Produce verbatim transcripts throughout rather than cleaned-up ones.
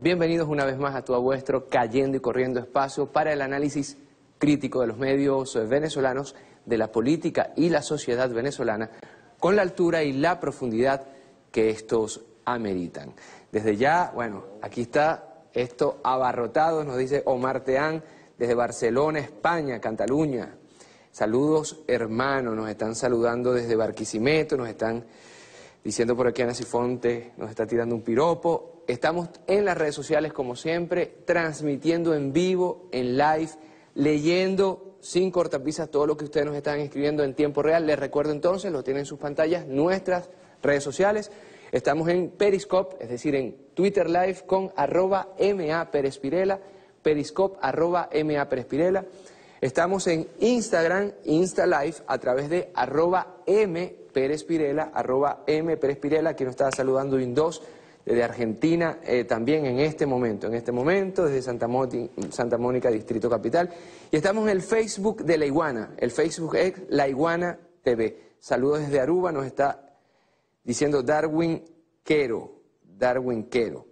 Bienvenidos una vez más a todo vuestro Cayendo y Corriendo espacio para el análisis crítico de los medios venezolanos, de la política y la sociedad venezolana, con la altura y la profundidad que estos ameritan. Desde ya, bueno, aquí está esto abarrotado, nos dice Omar Teán, desde Barcelona, España, Cataluña. Saludos, hermanos, nos están saludando desde Barquisimeto, nos están diciendo por aquí Ana Sifonte, nos está tirando un piropo. Estamos en las redes sociales, como siempre, transmitiendo en vivo, en live, leyendo sin cortapisas todo lo que ustedes nos están escribiendo en tiempo real. Les recuerdo entonces, lo tienen en sus pantallas, nuestras redes sociales. Estamos en Periscope, es decir, en Twitter Live con arroba ma perespirela, Periscope arroba ma perespirela. Estamos en Instagram, Insta Live, a través de arroba m perespirela, arroba m perespirela. Aquí nos está saludando Indos desde Argentina, eh, también en este momento, en este momento, desde Santa, Moti, Santa Mónica, Distrito Capital. Y estamos en el Facebook de La Iguana, el Facebook es La Iguana T V. Saludos desde Aruba, nos está diciendo Darwin Quero, Darwin Quero.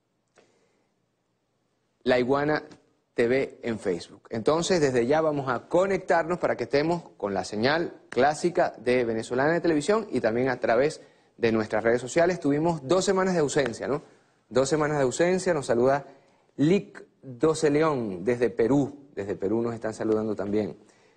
La Iguana T V en Facebook. Entonces, desde ya vamos a conectarnos para que estemos con la señal clásica de Venezolana de Televisión y también a través de nuestras redes sociales. Tuvimos dos semanas de ausencia, ¿no? Dos semanas de ausencia, nos saluda Lic Doce León desde Perú, desde Perú nos están saludando también.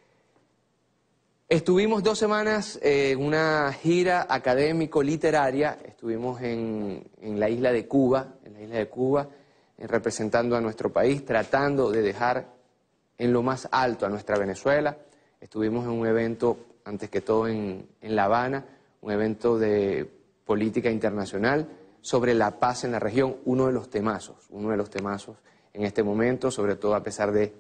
Estuvimos dos semanas en una gira académico-literaria, estuvimos en, en la isla de Cuba, en la isla de Cuba, representando a nuestro país, tratando de dejar en lo más alto a nuestra Venezuela. Estuvimos en un evento, antes que todo en, en La Habana, un evento de política internacional sobre la paz en la región, uno de los temazos, uno de los temazos en este momento, sobre todo a pesar de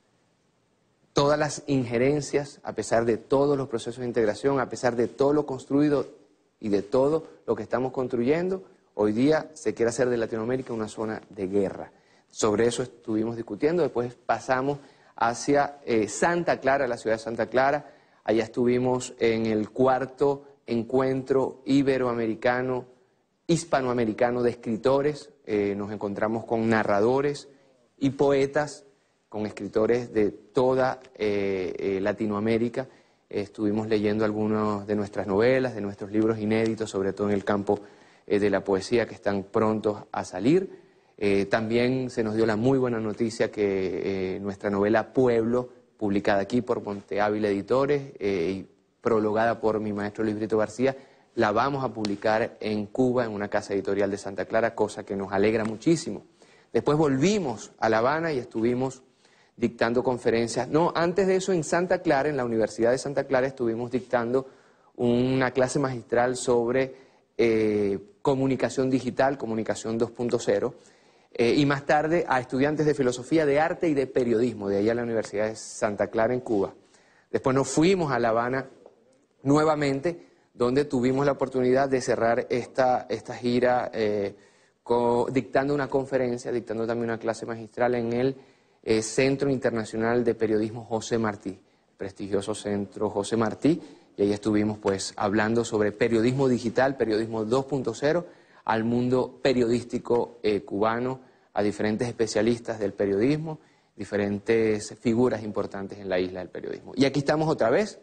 todas las injerencias, a pesar de todos los procesos de integración, a pesar de todo lo construido y de todo lo que estamos construyendo. Hoy día se quiere hacer de Latinoamérica una zona de guerra. Sobre eso estuvimos discutiendo, después pasamos hacia eh, Santa Clara, la ciudad de Santa Clara. Allá estuvimos en el cuarto encuentro iberoamericano, hispanoamericano de escritores. Eh, nos encontramos con narradores y poetas, con escritores de toda eh, eh, Latinoamérica. Eh, estuvimos leyendo algunas de nuestras novelas, de nuestros libros inéditos, sobre todo en el campo de la poesía, que están prontos a salir. Eh, también se nos dio la muy buena noticia que eh, nuestra novela Pueblo, publicada aquí por Monte Ávila Editores eh, y prologada por mi maestro Luis Brito García, la vamos a publicar en Cuba, en una casa editorial de Santa Clara, cosa que nos alegra muchísimo. Después volvimos a La Habana y estuvimos dictando conferencias. No, antes de eso en Santa Clara, en la Universidad de Santa Clara, estuvimos dictando una clase magistral sobre Eh, comunicación digital, comunicación dos punto cero, eh, y más tarde a estudiantes de filosofía, de arte y de periodismo, de allá a la Universidad de Santa Clara en Cuba. Después nos fuimos a La Habana nuevamente, donde tuvimos la oportunidad de cerrar esta, esta gira eh, co, dictando una conferencia, dictando también una clase magistral en el eh, Centro Internacional de Periodismo José Martí, prestigioso Centro José Martí. Y ahí estuvimos pues hablando sobre periodismo digital, periodismo dos punto cero, al mundo periodístico eh, cubano, a diferentes especialistas del periodismo, diferentes figuras importantes en la isla del periodismo. Y aquí estamos otra vez,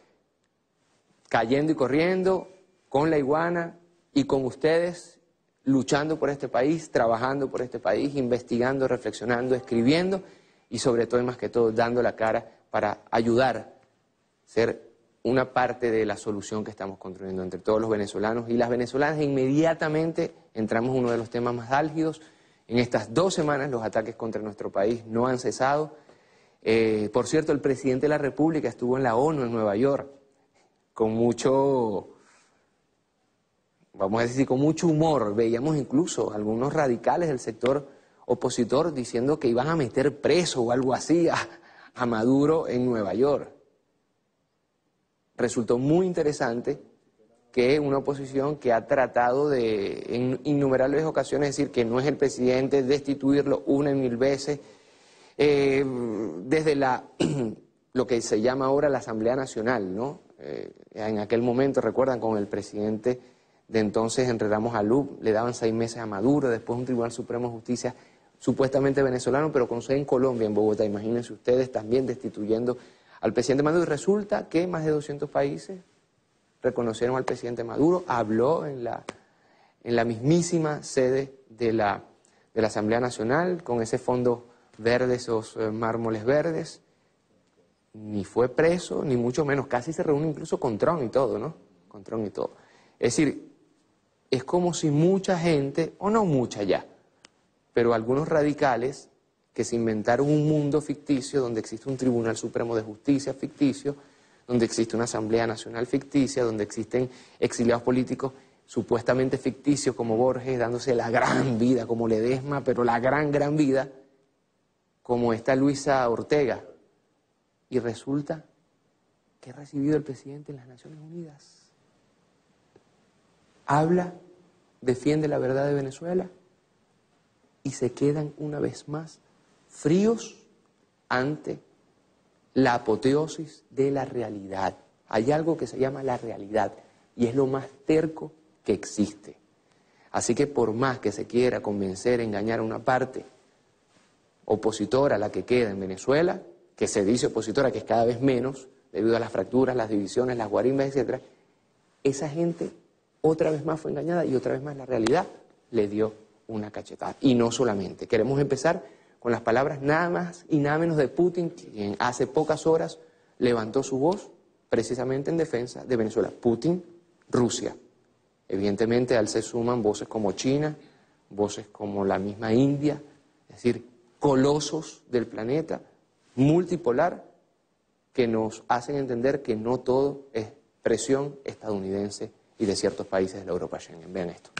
cayendo y corriendo, con La Iguana y con ustedes, luchando por este país, trabajando por este país, investigando, reflexionando, escribiendo y sobre todo y más que todo dando la cara para ayudar a ser una parte de la solución que estamos construyendo entre todos los venezolanos y las venezolanas. E inmediatamente entramos en uno de los temas más álgidos. En estas dos semanas los ataques contra nuestro país no han cesado. Eh, por cierto, el presidente de la República estuvo en la ONU en Nueva York con mucho, vamos a decir, con mucho humor. Veíamos incluso algunos radicales del sector opositor diciendo que iban a meter preso o algo así a, a Maduro en Nueva York. Resultó muy interesante que una oposición que ha tratado de en innumerables ocasiones decir que no es el presidente, destituirlo una y mil veces, eh, desde la, lo que se llama ahora la Asamblea Nacional, ¿no? Eh, en aquel momento, recuerdan, con el presidente de entonces Henry Ramos Alup, le daban seis meses a Maduro, después un Tribunal Supremo de Justicia supuestamente venezolano, pero con sede en Colombia, en Bogotá. Imagínense ustedes, también destituyendo al presidente Maduro. Y resulta que más de doscientos países reconocieron al presidente Maduro, habló en la, en la mismísima sede de la, de la Asamblea Nacional, con ese fondo verde, esos eh, mármoles verdes. Ni fue preso, ni mucho menos, casi se reúne incluso con Trump y todo, ¿no? Con Trump y todo. Es decir, es como si mucha gente, o no mucha ya, pero algunos radicales que se inventaron un mundo ficticio donde existe un Tribunal Supremo de Justicia ficticio, donde existe una Asamblea Nacional ficticia, donde existen exiliados políticos supuestamente ficticios como Borges, dándose la gran vida, como Ledesma, pero la gran, gran vida, como esta Luisa Ortega. Y resulta que ha recibido el presidente en las Naciones Unidas. Habla, defiende la verdad de Venezuela y se quedan una vez más fríos ante la apoteosis de la realidad. Hay algo que se llama la realidad y es lo más terco que existe. Así que por más que se quiera convencer, engañar a una parte opositora a la que queda en Venezuela, que se dice opositora, que es cada vez menos, debido a las fracturas, las divisiones, las guarimbas, etcétera, esa gente otra vez más fue engañada y otra vez más la realidad le dio una cachetada. Y no solamente. Queremos empezar con las palabras nada más y nada menos de Putin, quien hace pocas horas levantó su voz precisamente en defensa de Venezuela. Putin, Rusia. Evidentemente, al se suman voces como China, voces como la misma India, es decir, colosos del planeta, multipolar, que nos hacen entender que no todo es presión estadounidense y de ciertos países de la Europa Schengen. Vean esto.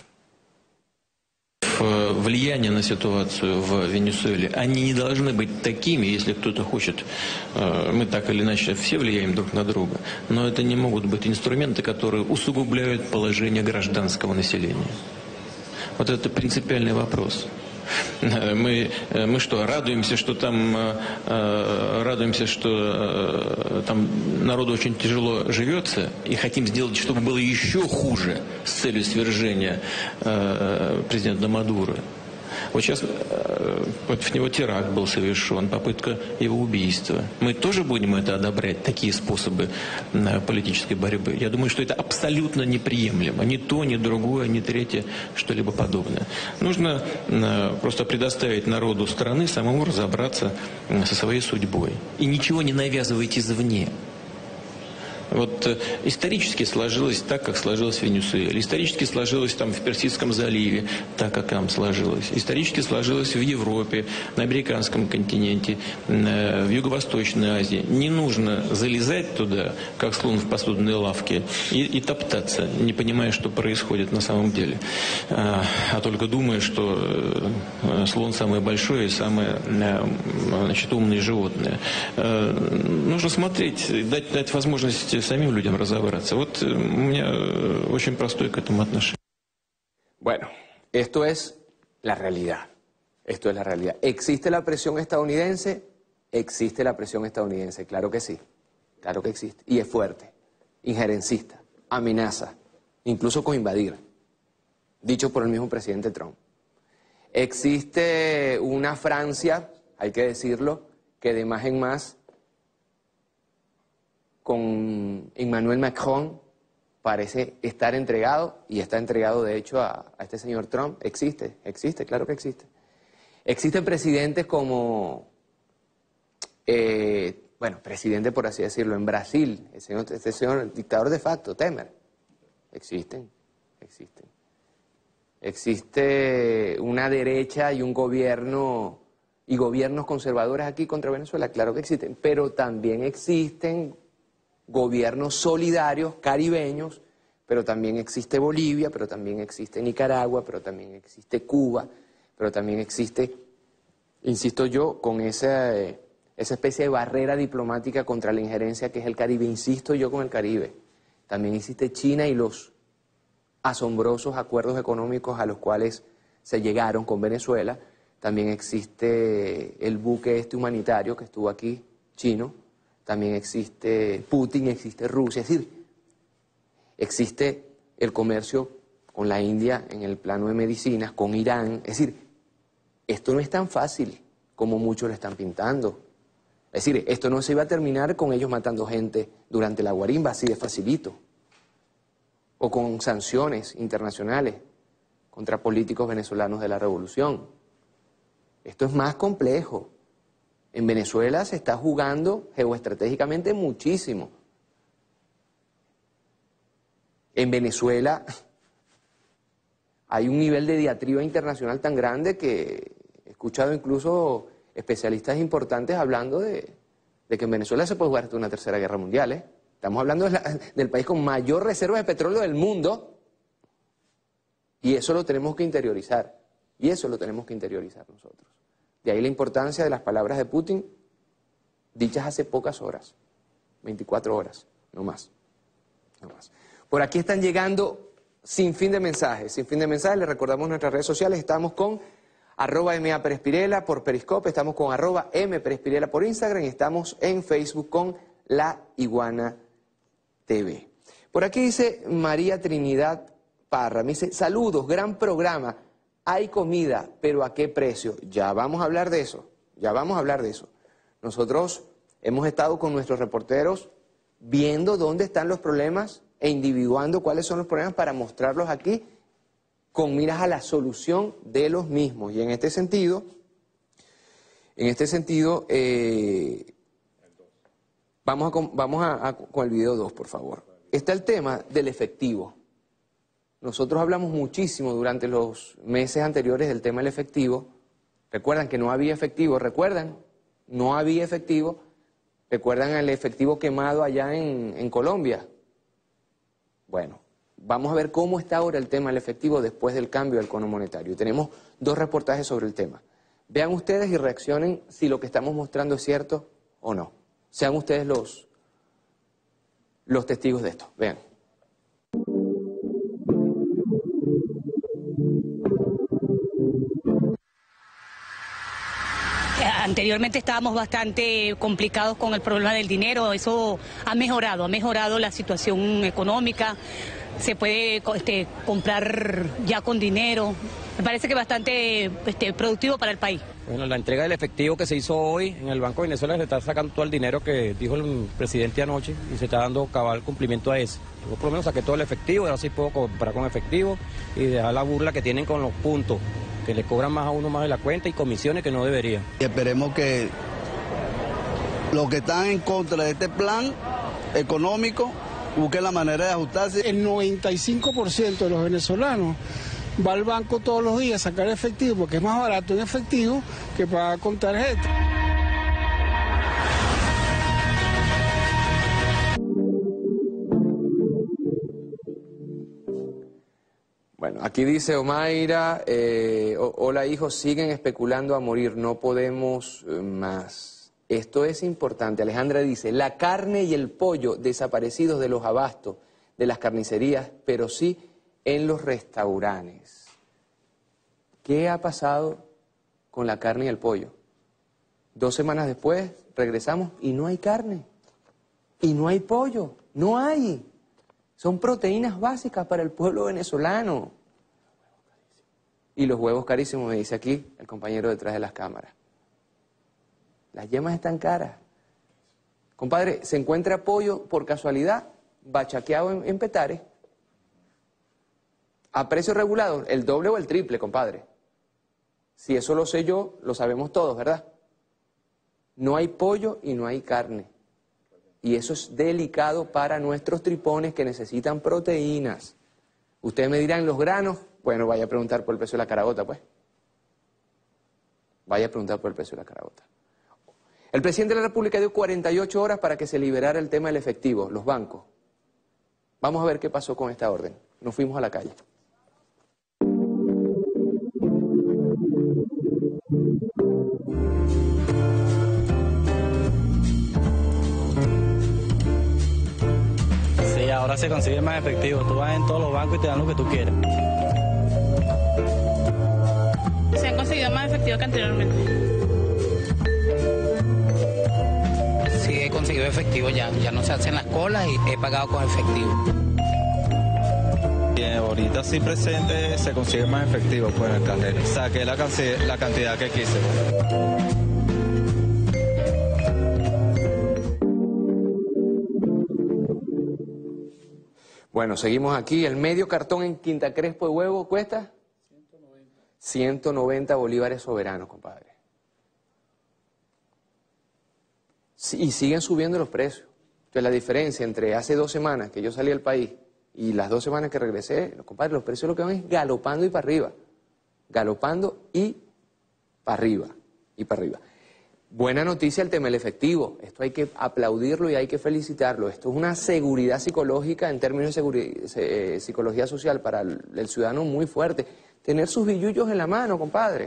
Влияние на ситуацию в Венесуэле, они не должны быть такими, если кто-то хочет. Мы так или иначе все влияем друг на друга, но это не могут быть инструменты, которые усугубляют положение гражданского населения. Вот это принципиальный вопрос. Мы, мы что, радуемся, что там, радуемся, что там народу очень тяжело живется, и хотим сделать, чтобы было еще хуже с целью свержения президента Мадуро. Вот сейчас против него теракт был совершен, попытка его убийства. Мы тоже будем это одобрять, такие способы политической борьбы? Я думаю, что это абсолютно неприемлемо. Ни то, ни другое, ни третье, что-либо подобное. Нужно просто предоставить народу страны самому разобраться со своей судьбой. И ничего не навязывать извне. Вот э, исторически сложилось так, как сложилось в Венесуэле. Исторически сложилось там в Персидском заливе, так, как там сложилось. Исторически сложилось в Европе, на американском континенте, э, в Юго-Восточной Азии. Не нужно залезать туда, как слон в посудной лавке, и, и топтаться, не понимая, что происходит на самом деле. А, а только думая, что э, слон самое большое и самое э, значит, умное животное. Э, нужно смотреть, дать, дать возможность самим людям разобраться. Вот у меня очень простое к этому отношение. Bueno, esto es la realidad. Esto es la realidad. ¿Existe la presión estadounidense? Existe la presión estadounidense, claro que sí. Claro que existe. Y es fuerte, injerencista, amenaza, incluso con invadir. Dicho por el mismo presidente Trump. Existe una Francia, hay que decirlo, que de más en más con Emmanuel Macron parece estar entregado, y está entregado de hecho a, a este señor Trump. Existe, existe, claro que existe. Existen presidentes como, eh, bueno, presidente por así decirlo, en Brasil, el señor, este señor dictador de facto, Temer. Existen, existen. Existe una derecha y un gobierno, y gobiernos conservadores aquí contra Venezuela, claro que existen, pero también existen gobiernos solidarios, caribeños, pero también existe Bolivia, pero también existe Nicaragua, pero también existe Cuba, pero también existe, insisto yo, con esa, esa especie de barrera diplomática contra la injerencia que es el Caribe, insisto yo con el Caribe. También existe China y los asombrosos acuerdos económicos a los cuales se llegaron con Venezuela. También existe el buque este humanitario que estuvo aquí, chino. También existe Putin, existe Rusia, es decir, existe el comercio con la India en el plano de medicinas, con Irán. Es decir, esto no es tan fácil como muchos lo están pintando. Es decir, esto no se iba a terminar con ellos matando gente durante la guarimba, así de facilito. O con sanciones internacionales contra políticos venezolanos de la revolución. Esto es más complejo. En Venezuela se está jugando geoestratégicamente muchísimo. En Venezuela hay un nivel de diatriba internacional tan grande que he escuchado incluso especialistas importantes hablando de, de que en Venezuela se puede jugar hasta una tercera guerra mundial, ¿eh? Estamos hablando de la, del país con mayor reserva de petróleo del mundo y eso lo tenemos que interiorizar. Y eso lo tenemos que interiorizar nosotros. De ahí la importancia de las palabras de Putin dichas hace pocas horas, veinticuatro horas, no más, no más. Por aquí están llegando sin fin de mensajes, sin fin de mensajes, les recordamos nuestras redes sociales, estamos con arroba M A Pérez Pirela por Periscope, estamos con arroba M Pérez Pirela por Instagram y estamos en Facebook con La Iguana T V. Por aquí dice María Trinidad Parra, me dice, saludos, gran programa. Hay comida, pero ¿a qué precio? Ya vamos a hablar de eso, ya vamos a hablar de eso. Nosotros hemos estado con nuestros reporteros viendo dónde están los problemas e individuando cuáles son los problemas para mostrarlos aquí con miras a la solución de los mismos. Y en este sentido, en este sentido, eh, vamos, a, vamos a, a, con el video dos, por favor. Está el tema del efectivo. Nosotros hablamos muchísimo durante los meses anteriores del tema del efectivo. ¿Recuerdan que no había efectivo? ¿Recuerdan? No había efectivo. ¿Recuerdan el efectivo quemado allá en, en Colombia? Bueno, vamos a ver cómo está ahora el tema del efectivo después del cambio del cono monetario. Tenemos dos reportajes sobre el tema. Vean ustedes y reaccionen si lo que estamos mostrando es cierto o no. Sean ustedes los, los testigos de esto. Vean. Anteriormente estábamos bastante complicados con el problema del dinero, eso ha mejorado, ha mejorado la situación económica, se puede este, comprar ya con dinero, me parece que es bastante este, productivo para el país. Bueno, la entrega del efectivo que se hizo hoy en el Banco de Venezuela se está sacando todo el dinero que dijo el presidente anoche y se está dando cabal cumplimiento a ese. Yo por lo menos saqué todo el efectivo, ahora sí puedo comprar con efectivo y dejar la burla que tienen con los puntos, que le cobran más a uno más de la cuenta y comisiones que no deberían. Y esperemos que los que están en contra de este plan económico busquen la manera de ajustarse. El noventa y cinco por ciento de los venezolanos va al banco todos los días a sacar efectivo porque es más barato en efectivo que pagar con tarjeta. Bueno, aquí dice Omaira, eh, hola hijos, siguen especulando a morir, no podemos eh, más. Esto es importante. Alejandra dice, la carne y el pollo desaparecidos de los abastos, de las carnicerías, pero sí en los restaurantes. ¿Qué ha pasado con la carne y el pollo? Dos semanas después regresamos y no hay carne, y no hay pollo, no hay. Son proteínas básicas para el pueblo venezolano. Y los huevos carísimos, me dice aquí el compañero detrás de las cámaras. Las yemas están caras. Compadre, ¿se encuentra pollo por casualidad bachaqueado en, en Petare? A precio regulado, el doble o el triple, compadre. Si eso lo sé yo, lo sabemos todos, ¿verdad? No hay pollo y no hay carne. Y eso es delicado para nuestros tripones que necesitan proteínas. Ustedes me dirán, ¿los granos? Bueno, vaya a preguntar por el precio de la caraota, pues. Vaya a preguntar por el precio de la caraota. El presidente de la República dio cuarenta y ocho horas para que se liberara el tema del efectivo, los bancos. Vamos a ver qué pasó con esta orden. Nos fuimos a la calle. Sí, ahora se consigue más efectivo. Tú vas en todos los bancos y te dan lo que tú quieres. Se han conseguido más efectivo que anteriormente. Sí, he conseguido efectivo ya. Ya no se hacen las colas y he pagado con efectivo. Bien, Eh, ahorita sí presente se consigue más efectivo pues en el cajero. Saqué la, la cantidad que quise. Pues. Bueno, seguimos aquí. El medio cartón en Quinta Crespo de huevo cuesta ciento noventa bolívares soberanos, compadre. Sí, y siguen subiendo los precios. Entonces la diferencia entre hace dos semanas que yo salí del país y las dos semanas que regresé, compadre, los precios lo que van es galopando y para arriba. Galopando y para arriba. Y para arriba. Buena noticia el tema del efectivo. Esto hay que aplaudirlo y hay que felicitarlo. Esto es una seguridad psicológica en términos de eh, psicología social para el, el ciudadano muy fuerte. Tener sus billullos en la mano, compadre.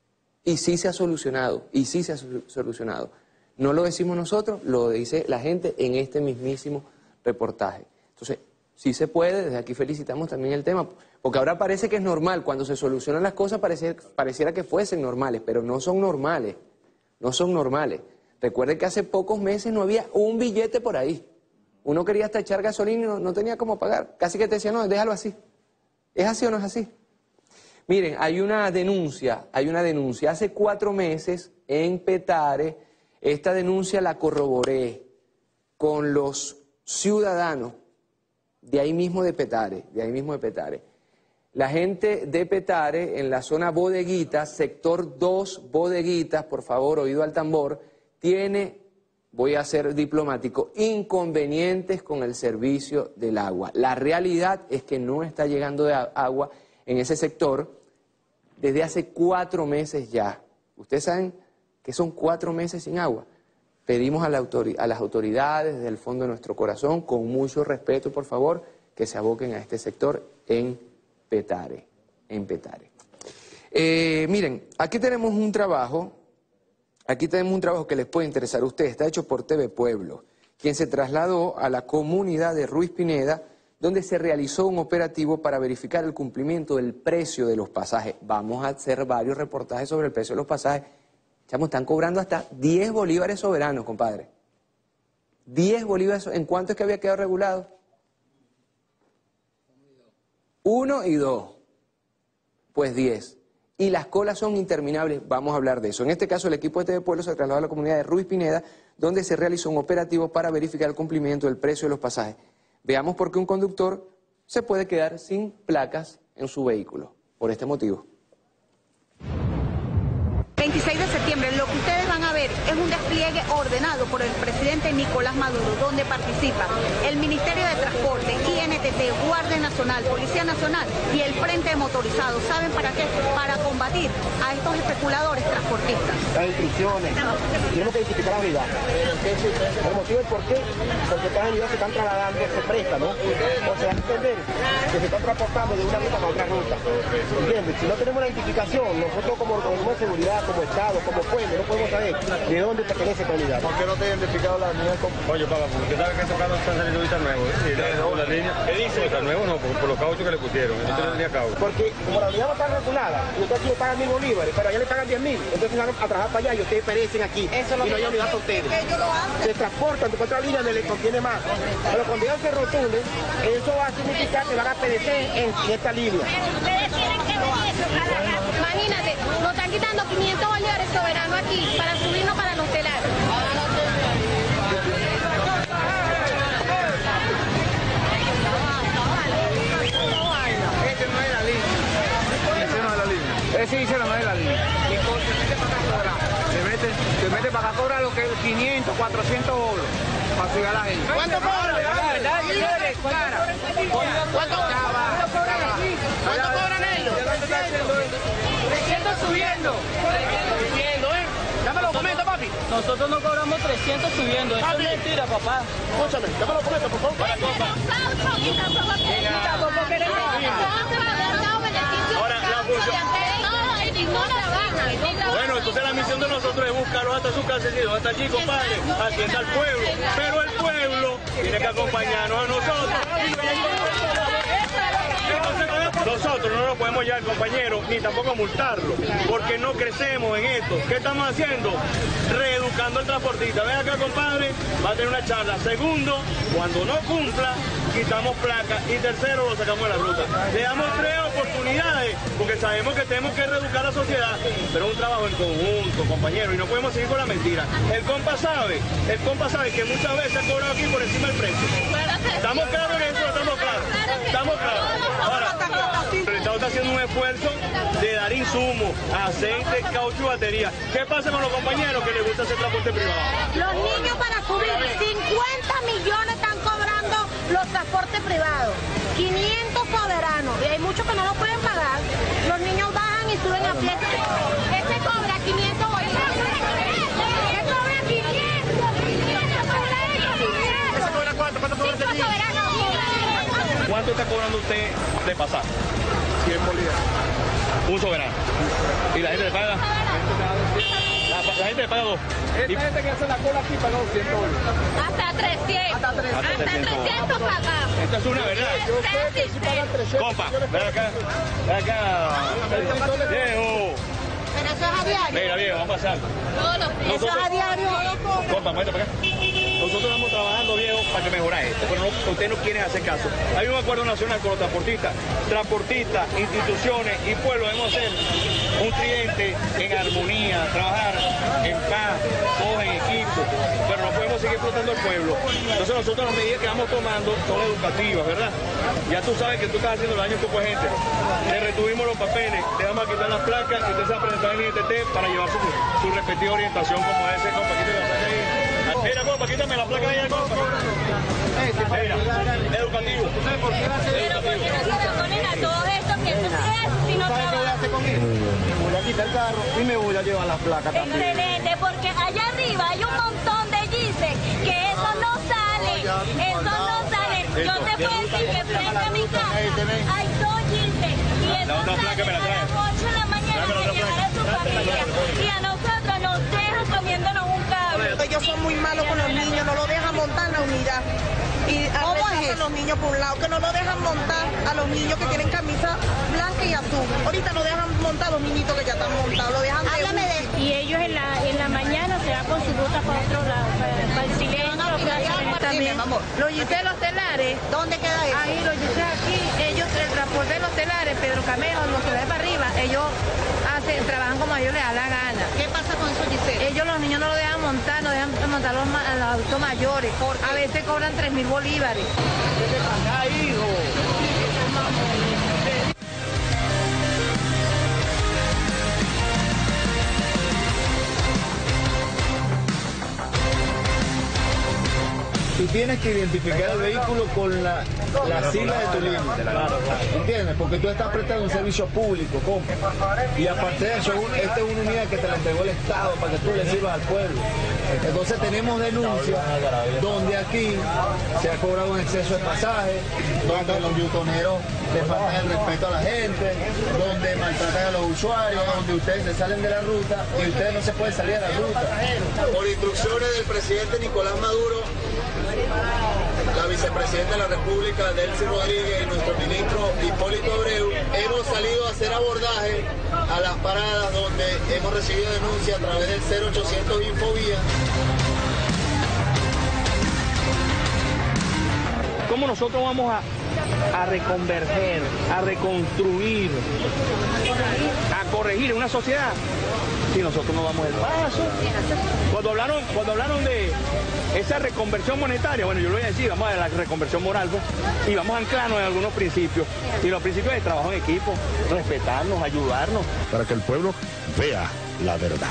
Y sí se ha solucionado. Y sí se ha solucionado. No lo decimos nosotros, lo dice la gente en este mismísimo reportaje. Entonces, sí se puede, desde aquí felicitamos también el tema, porque ahora parece que es normal, cuando se solucionan las cosas pareciera, pareciera que fuesen normales, pero no son normales, no son normales. Recuerde que hace pocos meses no había un billete por ahí. Uno quería hasta echar gasolina y no, no tenía cómo pagar, casi que te decía, no, déjalo así. ¿Es así o no es así? Miren, hay una denuncia, hay una denuncia, hace cuatro meses en Petare. Esta denuncia la corroboré con los ciudadanos de ahí mismo de Petare, de ahí mismo de Petare. La gente de Petare, en la zona Bodeguitas, sector dos Bodeguitas, por favor, oído al tambor, tiene, voy a ser diplomático, inconvenientes con el servicio del agua. La realidad es que no está llegando de agua en ese sector desde hace cuatro meses ya. Ustedes saben que son cuatro meses sin agua. Pedimos a, la a las autoridades, desde el fondo de nuestro corazón, con mucho respeto, por favor, que se aboquen a este sector en Petare. En Petare. Eh, miren, aquí tenemos un trabajo, aquí tenemos un trabajo que les puede interesar a ustedes. Está hecho por T V Pueblo, quien se trasladó a la comunidad de Ruiz Pineda, donde se realizó un operativo para verificar el cumplimiento del precio de los pasajes. Vamos a hacer varios reportajes sobre el precio de los pasajes. Chamo, están cobrando hasta diez bolívares soberanos, compadre. diez bolívares, ¿en cuánto es que había quedado regulado? Uno y dos. Pues diez. Y las colas son interminables, vamos a hablar de eso. En este caso, el equipo de T V Pueblo se trasladó a la comunidad de Ruiz Pineda, donde se realizó un operativo para verificar el cumplimiento del precio de los pasajes. Veamos por qué un conductor se puede quedar sin placas en su vehículo, por este motivo. veintiséis de septiembre, lo que ustedes van a ver es un despliegue ordenado por el presidente Nicolás Maduro, donde participa el Ministerio de Transporte, I N T T, Guardia Nacional, Policía Nacional y el Frente de Motorizados. ¿Saben para qué? Para combatir a estos especuladores transportistas. Las instrucciones, tenemos que identificar la unidad. El motivo es por qué, porque estas unidades se están trasladando, se prestan, ¿no? O sea, entender que se están transportando de una ruta para otra ruta. ¿Entiendes? Si no tenemos la identificación, nosotros como organismo de seguridad, como Estado, como pueblo, no podemos saber de dónde pertenece esta unidad. ¿Por qué no te ha identificado la unidad? Oye, papá, porque sabes que estos carros están saliendo ahorita nuevos. ¿Eh? Y la, la línea, ¿qué dice? Está nuevo no, por, por los cauchos que le pusieron. Entonces no tenía caucho. Porque como la unidad no está regulada, y ustedes aquí le pagan mil bolívares, pero allá le pagan diez mil, entonces van a trabajar para allá y ustedes perecen aquí. Eso es lo y no hay unidad para ustedes. Se transportan de otra línea donde les conviene más. Pero cuando ya se rotunden, eso va a significar que van a perecer en, en esta línea. Imagínate, nos están quitando quinientos bolívares soberanos aquí para subirnos para los telares. Ese no es la línea. Ese no es la línea. Ese dice no es la línea. Se mete, se mete para acá, cobra lo que es quinientos, cuatrocientos bolos para subir a la gente. ¿Cuánto cobran? ¿Cuánto cobran ellos? trescientos subiendo. Subiendo, ¿eh? Dame los documentos, papi. Nosotros no cobramos trescientos subiendo. Eso es mentira, papá. Escúchame, dame los documentos, por favor. Para copa. Ahora, la función. Bueno, entonces la misión de nosotros es buscarlos hasta su casa y hasta allí, compadre. Aquí está el pueblo. Pero el pueblo tiene que acompañarnos a nosotros. Nosotros no nos podemos llevar, compañeros, ni tampoco multarlo, porque no crecemos en esto. ¿Qué estamos haciendo? Reeducando al transportista. Ven acá, compadre, va a tener una charla. Segundo, cuando no cumpla, quitamos placas y tercero, lo sacamos de la ruta. Le damos tres oportunidades porque sabemos que tenemos que reeducar a la sociedad, pero es un trabajo en conjunto, compañeros, y no podemos seguir con la mentira. El compa sabe, el compa sabe que muchas veces ha cobrado aquí por encima del precio. ¿Estamos claros en eso? ¿Estamos claros? ¿Estamos claros? Ahora, el Estado está haciendo un esfuerzo de dar insumos, aceite, caucho y batería. ¿Qué pasa con los compañeros que les gusta hacer transporte privado? Los niños para subir cincuenta millones están cobrando los transportes privados, quinientos soberanos, y hay muchos que no lo pueden pagar. Los niños bajan y suben a pie. Este cobra quinientos bolívares. ¿Qué cobra quinientos? ¿Ese cobra cuánto? ¿Cuánto cobra este niño? ¿Cuánto está cobrando usted de pasar? cien bolívares. Un soberano. ¿Y la gente le paga? La, la gente le paga dos. Esta y... gente que hace la cola aquí paga doscientos bolívares. Hasta trescientos. Hasta trescientos. Hasta trescientos pagamos. Esto es una verdad. Yo sé que si pagan trescientos. Compa, ven acá. Ven acá. Viejo. Pero eso es a diario. Mira, viejo, vamos a pasar. No, no, eso es a diario. Compa, muévete para acá. Nosotros estamos trabajando, viejo, para que mejorar esto, pero no, ustedes no quieren hacer caso. Hay un acuerdo nacional con los transportistas. Transportistas, instituciones y pueblos debemos ser un tridente en armonía, trabajar en paz, todos en equipo, pero no podemos seguir explotando al pueblo. Entonces nosotros las medidas que vamos tomando son educativas, ¿verdad? Ya tú sabes que tú estás haciendo daño a un poco de gente. Le retuvimos los papeles, le vamos a quitar las placas y usted se va a presentar en el I N T T para llevar su, su respectiva orientación como ese compañero de la placa ahí. Mira, compa, quítame la placa ahí, compa. Mira, educativo. Pero ¿por qué no se ponen a todos estos que esto es si no trabajan? ¿Qué voy a hacer con él? Me voy a quitar el carro y me voy a llevar las placas también. Excelente, porque allá arriba hay un montón de gises que eso no sale. Eso no sale. Yo te puedo decir que frente a mi casa hay dos gises y eso sale a las ocho de la mañana para llevar a su familia. Y a nosotros nos dejan comiéndonos un cable. Ellos son muy malos con los niños, no lo dejan montar en la unidad. Y arrestan a los niños por un lado, que no lo dejan montar a los niños que tienen camisa blanca y azul. Ahorita no dejan montar a los niñitos que ya están montados, lo dejan de... Háblame de... Y ellos en la, en la mañana se van con su ruta para otro lado, para, para el silencio. También, amor. Los gises los telares. ¿Dónde queda eso? Ahí, los gises aquí, ellos, el transporte de los telares, Pedro Camelo, los telares para arriba, ellos hacen, trabajan como a ellos les da la gana. ¿Qué pasa con esos gises? Ellos, los niños no lo dejan montar, no dejan montar los, los adultos mayores. A veces cobran tres mil bolívares. ¡Ay, hijo! Tú tienes que identificar el vehículo con la, la sigla de tu línea. ¿Entiendes? Porque tú estás prestando un servicio público, compa. Y aparte de eso, esta es una unidad que te la entregó el Estado para que tú le sirvas al pueblo. Entonces tenemos denuncias donde aquí se ha cobrado un exceso de pasaje, donde los yutoneros le faltan el respeto a la gente, donde maltratan a los usuarios, donde ustedes se salen de la ruta y ustedes no se pueden salir de la ruta. Por instrucciones del presidente Nicolás Maduro, la vicepresidenta de la República, Delcy Rodríguez, y nuestro ministro Hipólito Abreu, hemos salido a hacer abordaje a las paradas donde hemos recibido denuncias a través del cero ochocientos Infovía. ¿Cómo nosotros vamos a, a reconverger, a reconstruir, a corregir una sociedad si nosotros no damos el paso? Cuando hablaron, cuando hablaron de esa reconversión monetaria, bueno, yo lo voy a decir, vamos a la reconversión moral, pues, y vamos a anclarnos en algunos principios. Y los principios de trabajo en equipo, respetarnos, ayudarnos. Para que el pueblo vea la verdad.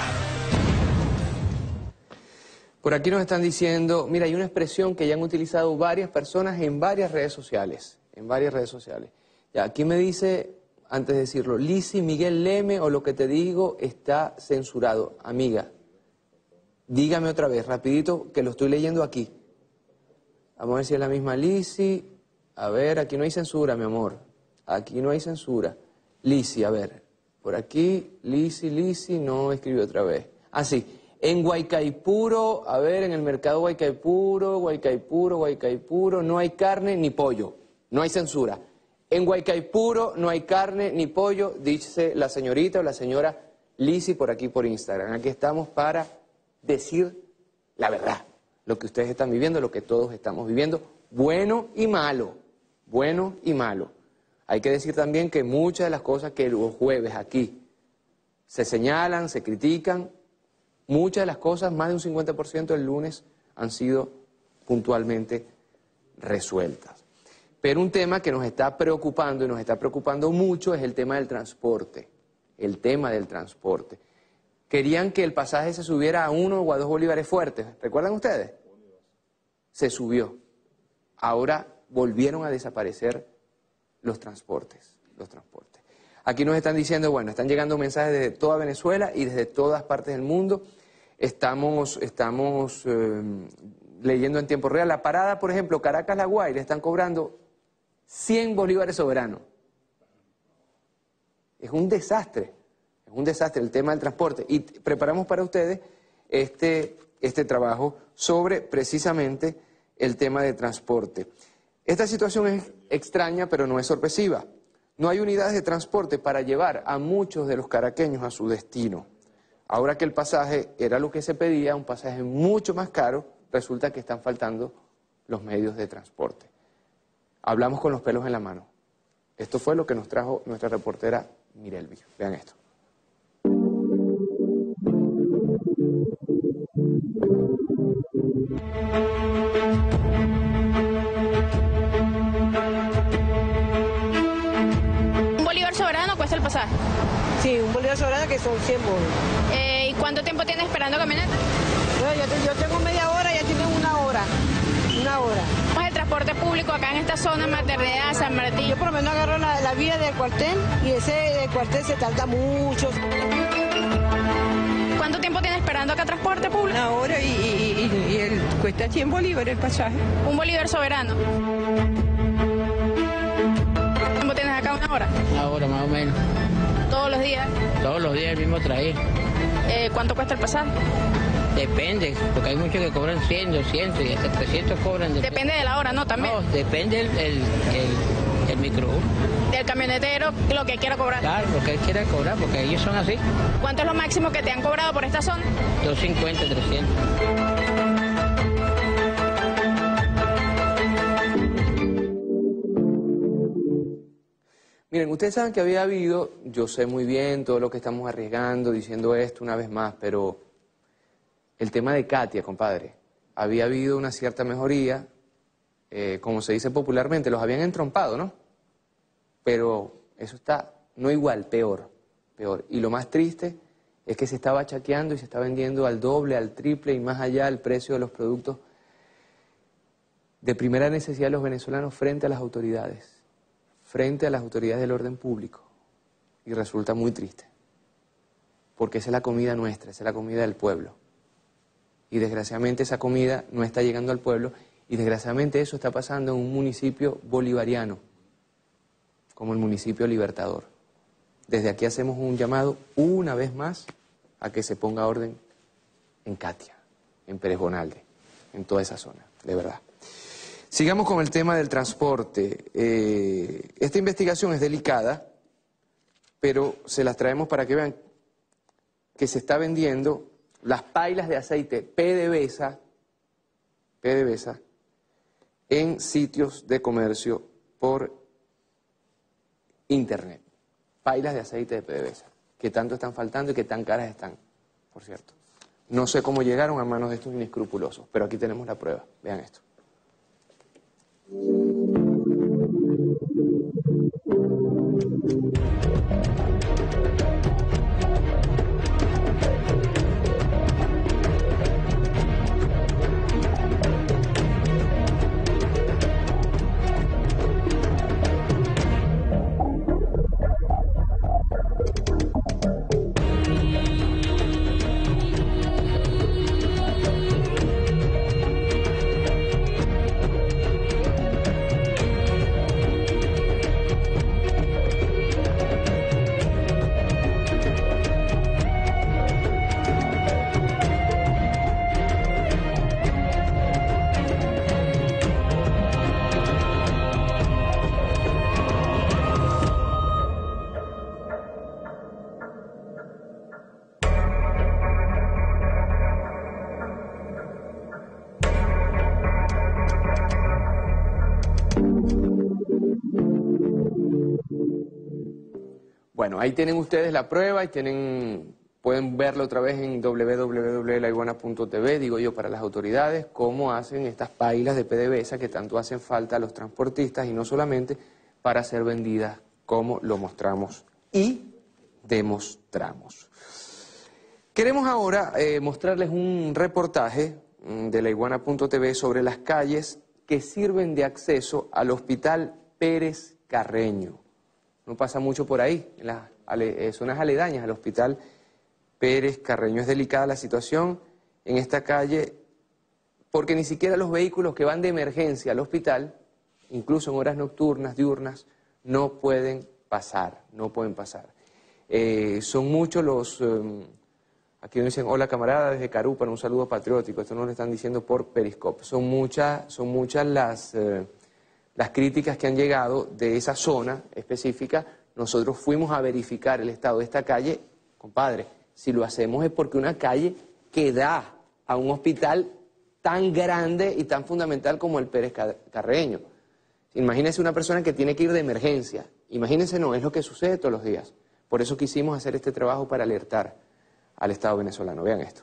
Por aquí nos están diciendo, mira, hay una expresión que ya han utilizado varias personas en varias redes sociales, en varias redes sociales. Ya, aquí me dice, antes de decirlo, Lisi Miguel Leme o lo que te digo está censurado. Amiga, dígame otra vez, rapidito, que lo estoy leyendo aquí. Vamos a ver si es la misma Lisi. A ver, aquí no hay censura, mi amor. Aquí no hay censura. Lisi, a ver, por aquí, Lisi, Lisi, no escribió otra vez. Ah, sí. En Guaycaipuro, a ver, en el mercado Guaycaipuro, Guaycaipuro, Guaycaipuro, no hay carne ni pollo, no hay censura. En Guaycaipuro no hay carne ni pollo, dice la señorita o la señora Lisi por aquí por Instagram. Aquí estamos para decir la verdad, lo que ustedes están viviendo, lo que todos estamos viviendo bueno y malo, bueno y malo. Hay que decir también que muchas de las cosas que los jueves aquí se señalan, se critican, muchas de las cosas, más de un cincuenta por ciento el lunes, han sido puntualmente resueltas. Pero un tema que nos está preocupando y nos está preocupando mucho es el tema del transporte, el tema del transporte. Querían que el pasaje se subiera a uno o a dos bolívares fuertes, ¿recuerdan ustedes? Se subió. Ahora volvieron a desaparecer los transportes, los transportes. Aquí nos están diciendo, bueno, están llegando mensajes desde toda Venezuela y desde todas partes del mundo. Estamos, estamos eh, leyendo en tiempo real. La parada, por ejemplo, Caracas-La Guaira, están cobrando cien bolívares soberanos. Es un desastre, es un desastre el tema del transporte. Y preparamos para ustedes este, este trabajo sobre precisamente el tema de transporte. Esta situación es extraña, pero no es sorpresiva. No hay unidades de transporte para llevar a muchos de los caraqueños a su destino. Ahora que el pasaje era lo que se pedía, un pasaje mucho más caro, resulta que están faltando los medios de transporte. Hablamos con los pelos en la mano. Esto fue lo que nos trajo nuestra reportera Mirelvi. Vean esto. ¿Un bolívar soberano cuesta el pasaje? Sí, un bolívar soberano que son cien bolos. Eh, ¿Y cuánto tiempo tienes esperando camioneta? Bueno, yo, yo tengo media hora, ya tienen una hora. Una hora. ¿Cómo es el transporte público acá en esta zona, Maternidad, San Martín? Yo por lo menos agarro la, la vía del cuartel y ese del cuartel se tarda mucho. ¿Cuánto tiempo tienes esperando acá transporte público? Una hora y, y, y, y el, cuesta cien bolívares el pasaje. ¿Un bolívar soberano? ¿Cómo tienes acá una hora? Una hora más o menos. ¿Todos los días? Todos los días el mismo traer. Eh, ¿Cuánto cuesta el pasaje? Depende, porque hay muchos que cobran cien, doscientos y hasta trescientos cobran. Depende, depende de la hora, ¿no? También. No, depende el, el, el, el micro. Del camionetero, lo que quiera cobrar. Claro, lo que él quiera cobrar, porque ellos son así. ¿Cuánto es lo máximo que te han cobrado por esta zona? doscientos cincuenta, trescientos. Miren, ustedes saben que había habido, yo sé muy bien todo lo que estamos arriesgando, diciendo esto una vez más, pero el tema de Katia, compadre, había habido una cierta mejoría, eh, como se dice popularmente, los habían entrompado, ¿no? Pero eso está, no igual, peor, peor. Y lo más triste es que se está bachaqueando y se está vendiendo al doble, al triple y más allá el precio de los productos de primera necesidad de los venezolanos frente a las autoridades, frente a las autoridades del orden público. Y resulta muy triste, porque esa es la comida nuestra, esa es la comida del pueblo. Y desgraciadamente esa comida no está llegando al pueblo y desgraciadamente eso está pasando en un municipio bolivariano, como el municipio Libertador. Desde aquí hacemos un llamado una vez más a que se ponga orden en Katia, en Pérez Bonalde, en toda esa zona, de verdad. Sigamos con el tema del transporte. Eh, esta investigación es delicada, pero se las traemos para que vean que se está vendiendo las pailas de aceite PDVSA, PDVSA en sitios de comercio por internet. Pailas de aceite de PDVSA, que tanto están faltando y que tan caras están, por cierto. No sé cómo llegaron a manos de estos inescrupulosos, pero aquí tenemos la prueba. Vean esto. Bueno, ahí tienen ustedes la prueba y tienen, pueden verlo otra vez en doble u doble u doble u punto la iguana punto t v, digo yo, para las autoridades, cómo hacen estas pailas de P D V S A que tanto hacen falta a los transportistas y no solamente para ser vendidas como lo mostramos y demostramos. Queremos ahora eh, mostrarles un reportaje de la iguana punto t v sobre las calles que sirven de acceso al Hospital Pérez Carreño. No pasa mucho por ahí, en las ale, eh, zonas aledañas al Hospital Pérez Carreño. Es delicada la situación en esta calle porque ni siquiera los vehículos que van de emergencia al hospital, incluso en horas nocturnas, diurnas, no pueden pasar, no pueden pasar. Eh, son muchos los... Eh, aquí nos dicen, hola camarada, desde Carúpano, un saludo patriótico. Esto nos lo están diciendo por Periscope. Son muchas, son muchas las, eh, las críticas que han llegado de esa zona específica. Nosotros fuimos a verificar el estado de esta calle. Compadre, si lo hacemos es porque una calle que da a un hospital tan grande y tan fundamental como el Pérez Carreño. Imagínense una persona que tiene que ir de emergencia. Imagínense, no, es lo que sucede todos los días. Por eso quisimos hacer este trabajo para alertar al Estado venezolano. Vean esto.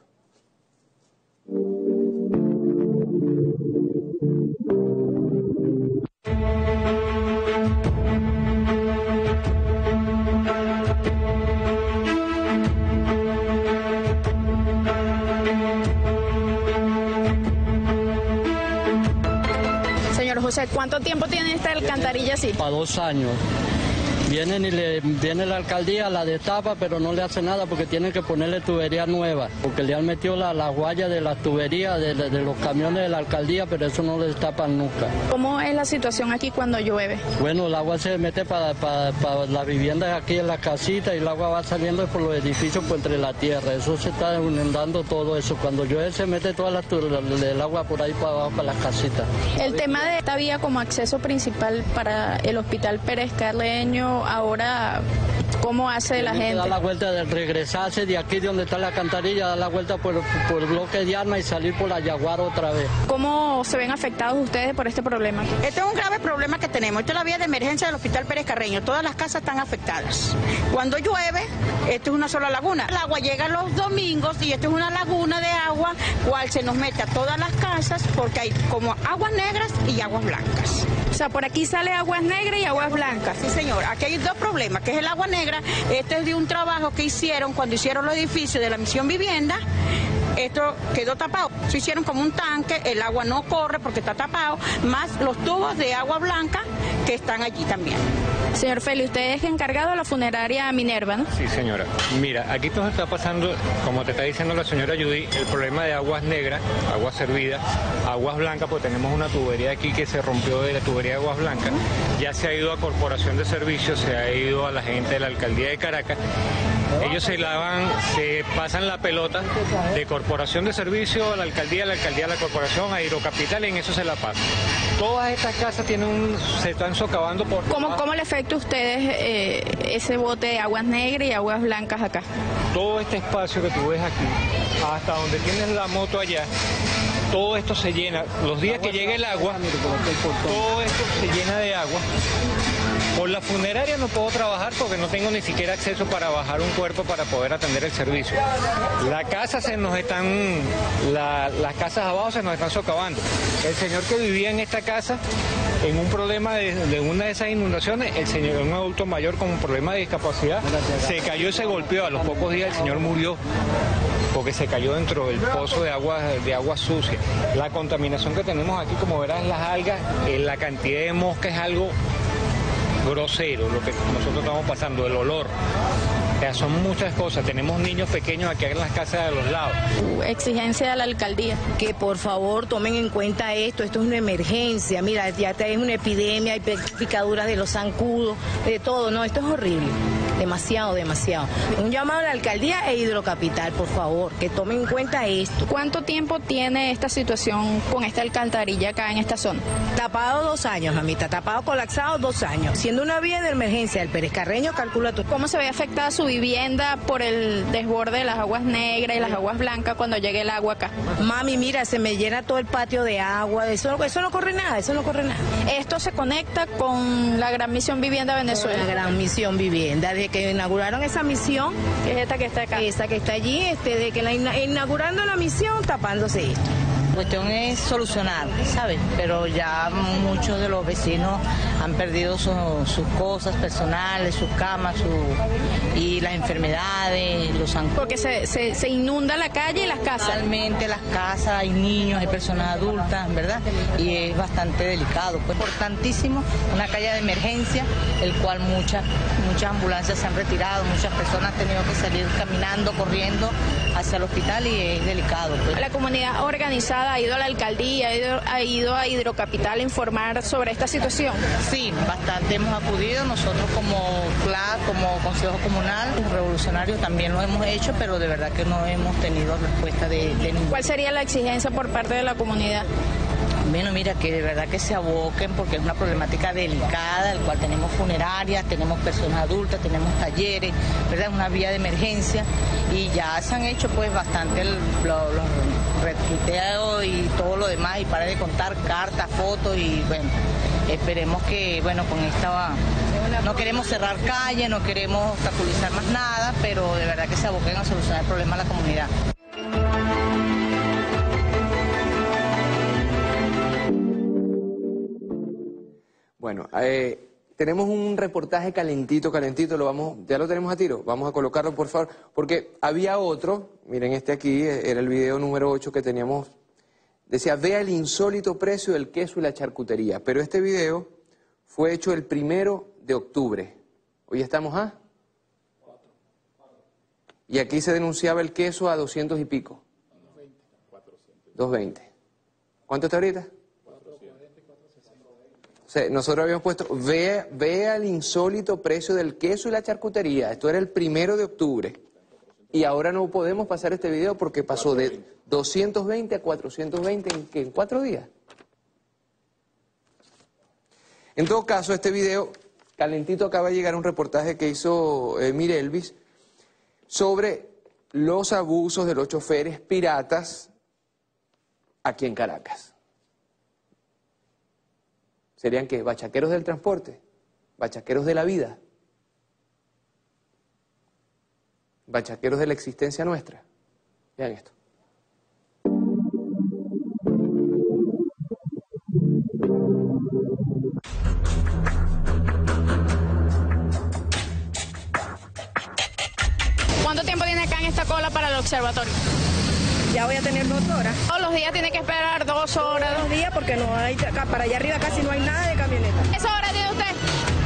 Señor José, ¿cuánto tiempo tiene esta alcantarilla así? Para dos años. Vienen y le, viene la alcaldía, la destapa, pero no le hace nada porque tienen que ponerle tubería nueva, porque le han metido la, la guaya de las tuberías de, de, de los camiones de la alcaldía, pero eso no le destapan nunca. ¿Cómo es la situación aquí cuando llueve? Bueno, el agua se mete para, para, para las viviendas aquí en la casita y el agua va saliendo por los edificios, por entre la tierra. Eso se está inundando todo eso. Cuando llueve se mete toda la, el agua por ahí para abajo, para las casitas. El tema de esta vía como acceso principal para el Hospital Pérez Carreño, ahora, ¿cómo hace la gente? Da la vuelta de regresarse de aquí de donde está la alcantarilla, dar la vuelta por, por el bloque de armas y salir por la Yaguar otra vez. ¿Cómo se ven afectados ustedes por este problema? Este es un grave problema que tenemos. Esta es la vía de emergencia del Hospital Pérez Carreño. Todas las casas están afectadas. Cuando llueve, esto es una sola laguna. El agua llega los domingos y esto es una laguna de agua, cual se nos mete a todas las casas porque hay como aguas negras y aguas blancas. O sea, por aquí sale aguas negras y aguas blancas. Sí, señor. Aquí hay dos problemas, que es el agua negra. Este es de un trabajo que hicieron cuando hicieron los edificios de la Misión Vivienda. Esto quedó tapado. Se hicieron como un tanque, el agua no corre porque está tapado, más los tubos de agua blanca que están allí también. Señor Feli, usted es encargado de la funeraria Minerva, ¿no? Sí, señora. Mira, aquí nos está pasando, como te está diciendo la señora Judy, el problema de aguas negras, aguas servidas, aguas blancas, pues tenemos una tubería aquí que se rompió de la tubería de aguas blancas, ya se ha ido a Corporación de Servicios, se ha ido a la gente de la Alcaldía de Caracas. Ellos se lavan, se pasan la pelota de Corporación de Servicios a la Alcaldía, la Alcaldía a la Corporación, a Hidrocapital, y en eso se la pasan. Todas estas casas tienen un, se están socavando por... ¿Cómo, cómo le afecta a ustedes eh, ese bote de aguas negras y aguas blancas acá? Todo este espacio que tú ves aquí, hasta donde tienes la moto allá, todo esto se llena. Los días que llegue el agua, todo esto se llena de agua. Por la funeraria no puedo trabajar porque no tengo ni siquiera acceso para bajar un cuerpo para poder atender el servicio. La casa se nos están, la, las casas abajo se nos están socavando. El señor que vivía en esta casa, en un problema de, de una de esas inundaciones, el señor, un adulto mayor con un problema de discapacidad, se cayó y se golpeó. A los pocos días el señor murió porque se cayó dentro del pozo de agua, de agua sucia. La contaminación que tenemos aquí, como verás, las algas, la cantidad de moscas es algo grosero, lo que nosotros estamos pasando, el olor. O sea, son muchas cosas. Tenemos niños pequeños aquí en las casas de los lados. Exigencia de la alcaldía. Que por favor tomen en cuenta esto, esto es una emergencia. Mira, ya es una epidemia, hay picaduras de los zancudos, de todo, no, esto es horrible. Demasiado, demasiado. Un llamado a la alcaldía e Hidrocapital, por favor, que tomen en cuenta esto. ¿Cuánto tiempo tiene esta situación con esta alcantarilla acá en esta zona? Tapado dos años, mamita, tapado, colapsado dos años. Siendo una vía de emergencia del Pérez Carreño, calcula tú. ¿Cómo se ve afectada su vivienda por el desborde de las aguas negras y las aguas blancas cuando llegue el agua acá? Mami, mira, se me llena todo el patio de agua, eso, eso no corre nada, eso no corre nada. Esto se conecta con la Gran Misión Vivienda Venezuela. Con la Gran Misión Vivienda, desde que inauguraron esa misión, que es esta que está acá, esa que está allí, este, de que la, inaugurando la misión tapándose esto. La cuestión es solucionar, ¿sabes? Pero ya muchos de los vecinos han perdido su, sus cosas personales, sus camas, su, y las enfermedades, los zancudos. Porque se, se, se inunda la calle y las casas. Totalmente las casas, hay niños, hay personas adultas, ¿verdad? Y es bastante delicado. Pues importantísimo, una calle de emergencia, el cual muchas, muchas ambulancias se han retirado, muchas personas han tenido que salir caminando, corriendo hacia el hospital y es delicado. Pues. La comunidad organizada ha ido a la alcaldía, ha ido, ha ido a Hidrocapital a informar sobre esta situación. Sí, bastante hemos acudido, nosotros como C L A, como Consejo Comunal, los revolucionarios también lo hemos hecho, pero de verdad que no hemos tenido respuesta de, de ningún. ¿Cuál sería la exigencia por parte de la comunidad? Bueno, mira, que de verdad que se aboquen porque es una problemática delicada, el cual tenemos funerarias, tenemos personas adultas, tenemos talleres, ¿verdad? Es una vía de emergencia y ya se han hecho pues bastante el, los, los retuiteos y todo lo demás y para de contar cartas, fotos y bueno, esperemos que, bueno, con esta, no queremos cerrar calles, no queremos obstaculizar más nada, pero de verdad que se aboquen a solucionar el problema de la comunidad. Bueno, eh, tenemos un reportaje calentito, calentito, lo vamos, ya lo tenemos a tiro, vamos a colocarlo por favor, porque había otro, miren este aquí, era el video número ocho que teníamos, decía, vea el insólito precio del queso y la charcutería, pero este video fue hecho el primero de octubre, hoy estamos a, y aquí se denunciaba el queso a doscientos y pico, doscientos veinte, ¿cuánto está ahorita? Nosotros habíamos puesto, vea, vea el insólito precio del queso y la charcutería. Esto era el primero de octubre. Y ahora no podemos pasar este video porque pasó de doscientos veinte a cuatrocientos veinte en, ¿en cuatro días? En todo caso, este video, calentito, acaba de llegar un reportaje que hizo eh, Mirelvis sobre los abusos de los choferes piratas aquí en Caracas. ¿Serían qué? ¿Bachaqueros del transporte? ¿Bachaqueros de la vida? ¿Bachaqueros de la existencia nuestra? Vean esto. ¿Cuánto tiempo tiene acá en esta cola para el observatorio? Ya voy a tener dos horas. Todos los días tiene que esperar dos horas. Todos los días porque no hay, acá, para allá arriba casi no hay nada de camioneta. ¿Qué hora tiene usted?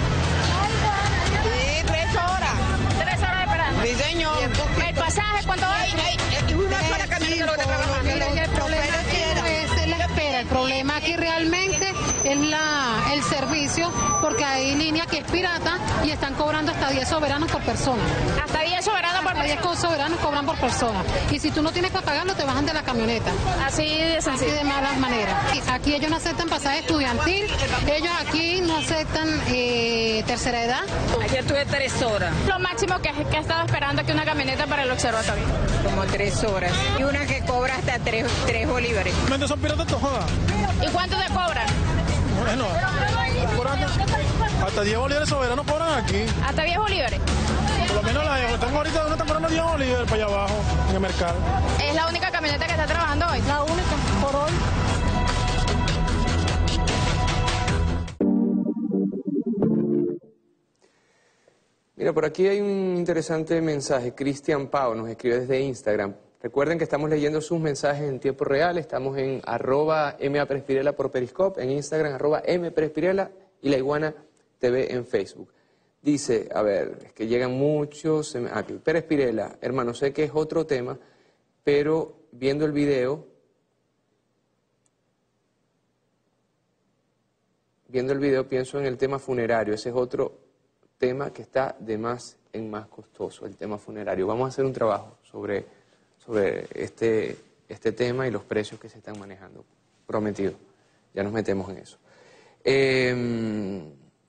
Sí, tres horas. ¿Tres horas esperando? Sí, señor. ¿El pasaje cuánto vale? Es una sola camioneta lo que está trabajando. El problema aquí no es la espera, el problema aquí realmente es la, el servicio, porque hay línea que es pirata y están cobrando hasta diez soberanos por persona. Hasta diez soberanos por persona. diez soberanos cobran por persona. Y si tú no tienes para pagarlo, te bajan de la camioneta. Así de sencillo. Así de malas maneras. Aquí ellos no aceptan pasaje estudiantil, ellos aquí no aceptan eh, tercera edad. Ayer tuve tres horas. Lo máximo que, que he estado esperando aquí una camioneta para el observatorio. Como tres horas. Y una que cobra hasta tres, tres bolívares. Son piratas todas. ¿Y cuánto te cobran? Bueno, hasta diez bolívares soberanos cobran aquí. ¿Hasta diez bolívares? Por lo menos la que tengo ahorita, no están cobrando diez bolívares para allá abajo, en el mercado. ¿Es la única camioneta que está trabajando hoy? La única, por hoy. Mira, por aquí hay un interesante mensaje. Cristian Pau nos escribe desde Instagram. Recuerden que estamos leyendo sus mensajes en tiempo real. Estamos en arroba maprespirela por Periscope, en Instagram arroba mprespirela y La Iguana T V en Facebook. Dice, a ver, es que llegan muchos... Aquí, Pérez Pirela, hermano, sé que es otro tema, pero viendo el video... Viendo el video pienso en el tema funerario. Ese es otro tema que está de más en más costoso, el tema funerario. Vamos a hacer un trabajo sobre, sobre este, este tema y los precios que se están manejando. Prometido. Ya nos metemos en eso. Eh,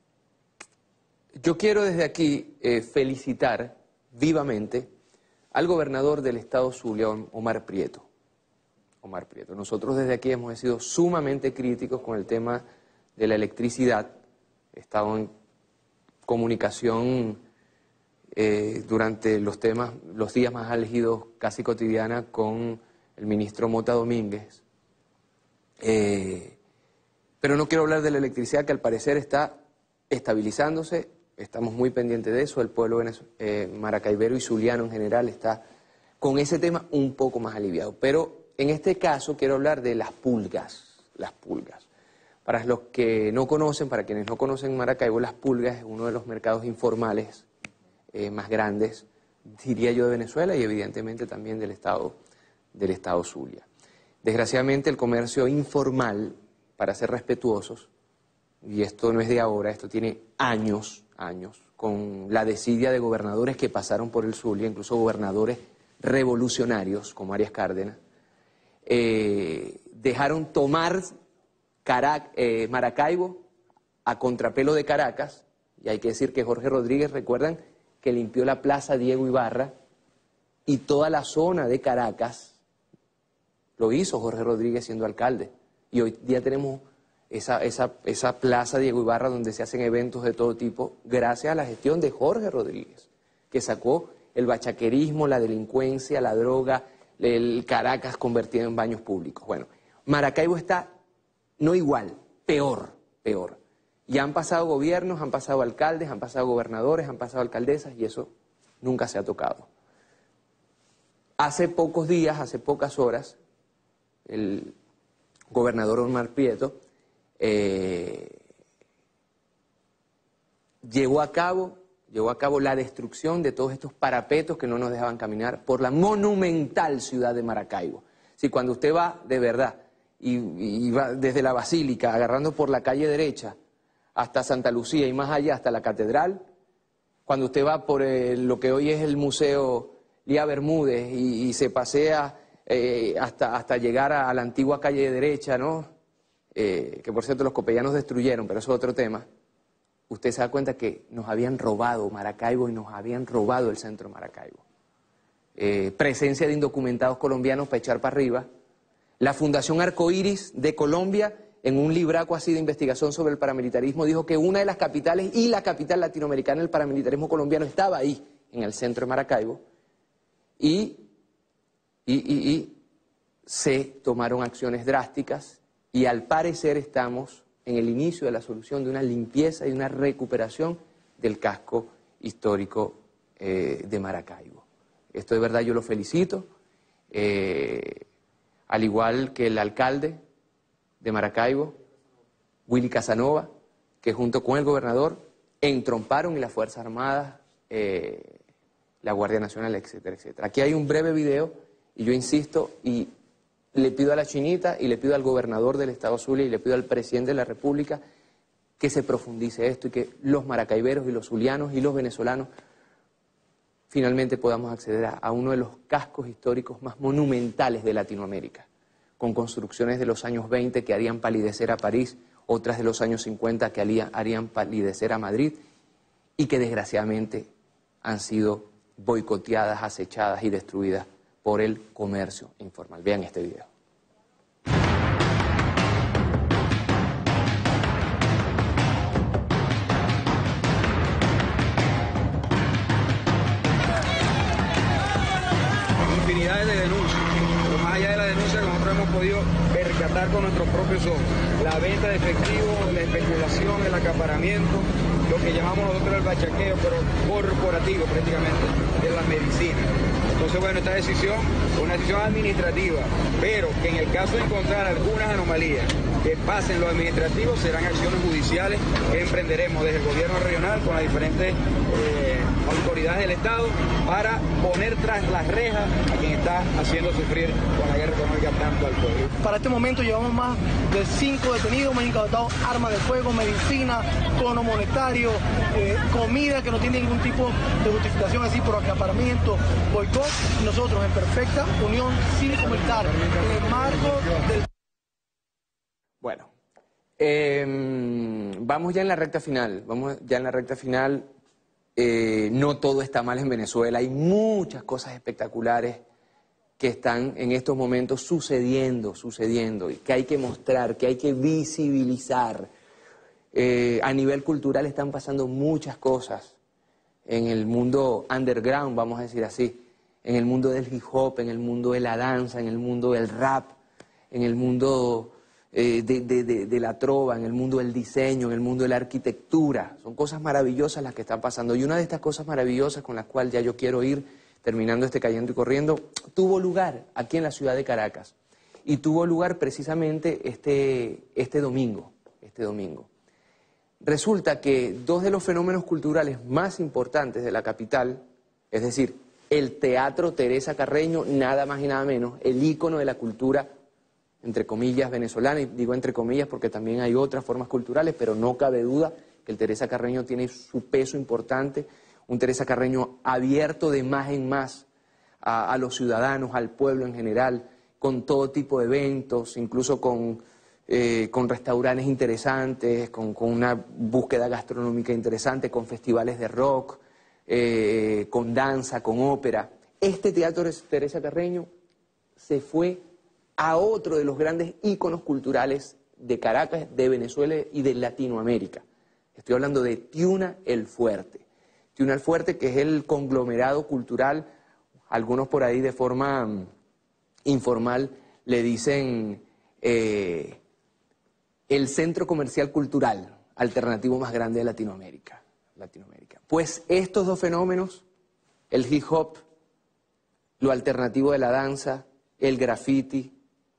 yo quiero desde aquí eh, felicitar vivamente al gobernador del estado Zulia, Omar Prieto. Omar Prieto. Nosotros desde aquí hemos sido sumamente críticos con el tema de la electricidad. He estado en comunicación eh, durante los temas, los días más álgidos casi cotidiana con el ministro Mota Domínguez. Eh, pero no quiero hablar de la electricidad, que al parecer está estabilizándose, estamos muy pendientes de eso, el pueblo eh, maracaibero y zuliano en general está con ese tema un poco más aliviado. Pero en este caso quiero hablar de las pulgas, las pulgas. Para los que no conocen, para quienes no conocen Maracaibo, las pulgas es uno de los mercados informales eh, más grandes, diría yo, de Venezuela y evidentemente también del estado, del estado Zulia. Desgraciadamente el comercio informal, para ser respetuosos, y esto no es de ahora, esto tiene años, años, con la desidia de gobernadores que pasaron por el Zulia, incluso gobernadores revolucionarios como Arias Cárdenas, eh, dejaron tomar Carac eh, Maracaibo a contrapelo de Caracas, y hay que decir que Jorge Rodríguez, recuerdan, que limpió la Plaza Diego Ibarra y toda la zona de Caracas, lo hizo Jorge Rodríguez siendo alcalde, y hoy día tenemos esa, esa, esa Plaza Diego Ibarra donde se hacen eventos de todo tipo, gracias a la gestión de Jorge Rodríguez, que sacó el bachaquerismo, la delincuencia, la droga, el Caracas convertido en baños públicos. Bueno, Maracaibo está no igual, peor, peor. Y han pasado gobiernos, han pasado alcaldes, han pasado gobernadores, han pasado alcaldesas y eso nunca se ha tocado. Hace pocos días, hace pocas horas, el gobernador Omar Prieto eh, llevó a cabo, llevó a cabo la destrucción de todos estos parapetos que no nos dejaban caminar por la monumental ciudad de Maracaibo. Si cuando usted va de verdad y, y va desde la Basílica, agarrando por la calle derecha hasta Santa Lucía y más allá hasta la Catedral, cuando usted va por el, lo que hoy es el Museo Lía Bermúdez y, y se pasea eh, hasta, hasta llegar a, a la antigua calle derecha, ¿no? Eh, que por cierto los copellanos destruyeron, pero eso es otro tema. Usted se da cuenta que nos habían robado Maracaibo y nos habían robado el centro de Maracaibo. Eh, presencia de indocumentados colombianos para echar para arriba. La Fundación Arcoíris de Colombia, en un libraco así de investigación sobre el paramilitarismo, dijo que una de las capitales y la capital latinoamericana del paramilitarismo colombiano estaba ahí, en el centro de Maracaibo, y, y, y, y se tomaron acciones drásticas y al parecer estamos en el inicio de la solución de una limpieza y una recuperación del casco histórico eh, de Maracaibo. Esto de verdad yo lo felicito, eh, al igual que el alcalde de Maracaibo, Willy Casanova, que junto con el gobernador entromparon y las Fuerzas Armadas, eh, la Guardia Nacional, etcétera, etcétera. Aquí hay un breve video y yo insisto y le pido a la Chinita y le pido al gobernador del Estado Zulia y le pido al presidente de la República que se profundice esto y que los maracaiberos y los zulianos y los venezolanos finalmente podamos acceder a, a uno de los cascos históricos más monumentales de Latinoamérica, con construcciones de los años veinte que harían palidecer a París, otras de los años cincuenta que harían, harían palidecer a Madrid y que desgraciadamente han sido boicoteadas, acechadas y destruidas por el comercio informal. Vean este video. Infinidades de denuncias, pero más allá de la denuncia que nosotros hemos podido percatar con nuestros propios ojos, la venta de efectivo, la especulación, el acaparamiento, lo que llamamos nosotros el bachaqueo, pero corporativo prácticamente, de la medicina. Entonces, bueno, esta decisión es una decisión administrativa, pero que en el caso de encontrar algunas anomalías que pasen lo administrativo, serán acciones judiciales que emprenderemos desde el gobierno regional con las diferentes eh, autoridades del Estado para poner tras las rejas a quien está haciendo sufrir con la guerra económica tanto al pueblo. Para este momento llevamos más de cinco detenidos, hemos incautado armas de fuego, medicina, cono monetario, eh, comida que no tiene ningún tipo de justificación así por acaparamiento, boicot. Nosotros en perfecta unión cívico-militar en el marco del... Bueno, eh, vamos ya en la recta final, vamos ya en la recta final, eh, no todo está mal en Venezuela, hay muchas cosas espectaculares que están en estos momentos sucediendo, sucediendo, y que hay que mostrar, que hay que visibilizar. Eh, a nivel cultural están pasando muchas cosas. en el mundo underground, vamos a decir así, en el mundo del hip hop, en el mundo de la danza, en el mundo del rap, en el mundo eh, de, de, de, de la trova, en el mundo del diseño, en el mundo de la arquitectura. Son cosas maravillosas las que están pasando. Y una de estas cosas maravillosas con las cuales ya yo quiero ir, terminando este Cayendo y Corriendo, tuvo lugar aquí en la ciudad de Caracas. Y tuvo lugar precisamente este, este domingo, este domingo. Resulta que dos de los fenómenos culturales más importantes de la capital, es decir, el Teatro Teresa Carreño, nada más y nada menos, el ícono de la cultura, entre comillas, venezolana, y digo entre comillas porque también hay otras formas culturales, pero no cabe duda que el Teresa Carreño tiene su peso importante, un Teresa Carreño abierto de más en más a, a los ciudadanos, al pueblo en general, con todo tipo de eventos, incluso con, eh, con restaurantes interesantes, con, con una búsqueda gastronómica interesante, con festivales de rock, eh, con danza, con ópera. Este Teatro Teresa Carreño se fue a otro de los grandes íconos culturales de Caracas, de Venezuela y de Latinoamérica. Estoy hablando de Tiuna el Fuerte. Tiuna el Fuerte, que es el conglomerado cultural, algunos por ahí de forma um, informal le dicen eh, el centro comercial cultural alternativo más grande de Latinoamérica. Latinoamérica. Pues estos dos fenómenos, el hip hop, lo alternativo de la danza, el graffiti,